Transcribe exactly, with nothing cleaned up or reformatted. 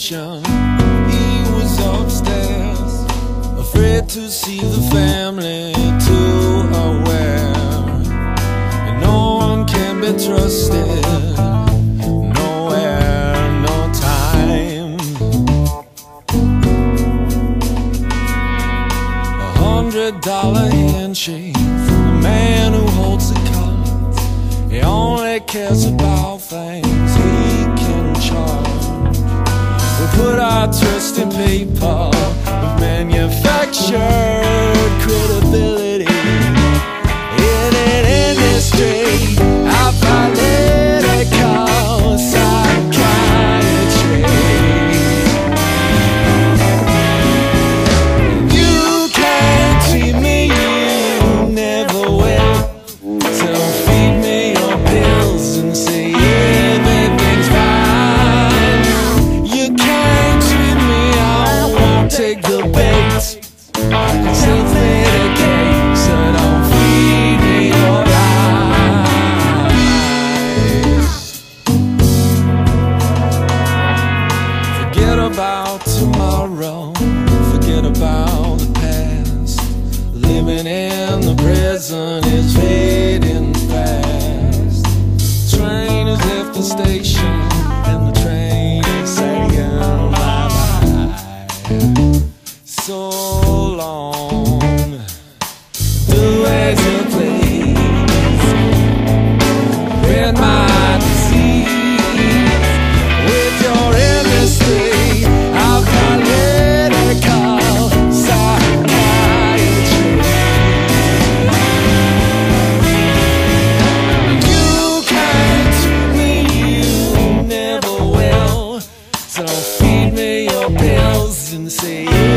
station. He was upstairs, afraid to see the family, too aware. And no one can be trusted, nowhere, no time. A hundred dollar handshake from the man who holds the cards. He only cares about things he can charge. We put our trust in paper with manufactured credibility in an industry of political psychiatry. You can't treat me, you never will. So feed me your pills and say everything's fine. You can't treat me, I won't take the bait. Self-medicate, so don't feed me your lies. Forget about tomorrow, forget about the past. Living in the present is fading fast. Train has left the station and the train is saying bye-bye. So long, do as you please. Rid my disease with your industry of political psychiatry. You can't treat me, you never will. So feed me your pills and say